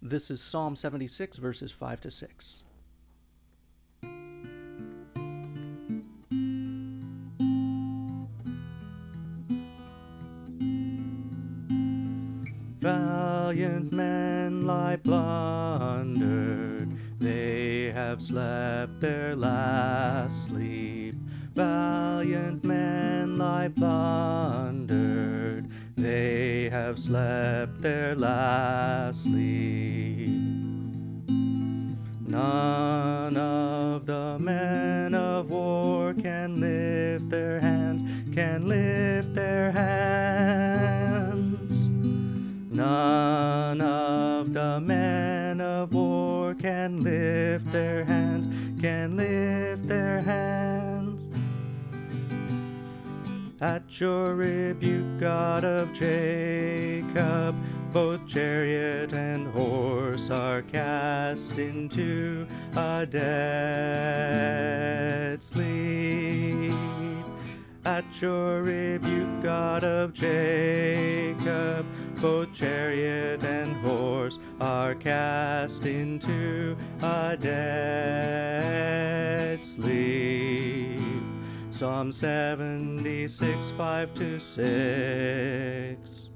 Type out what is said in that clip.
This is Psalm 76, verses 5 to 6. Valiant men lie plundered, they have slept their last sleep. Valiant men lie plundered, they have slept their last sleep. None of the men of war can lift their hands, can lift their hands. None of the men of war can lift their hands, can lift their hands. At your rebuke, God of Jacob, both chariot and horse are cast into a dead sleep. At your rebuke, God of Jacob, both chariot and horse are cast into a dead sleep. Psalm 76, 5 to 6.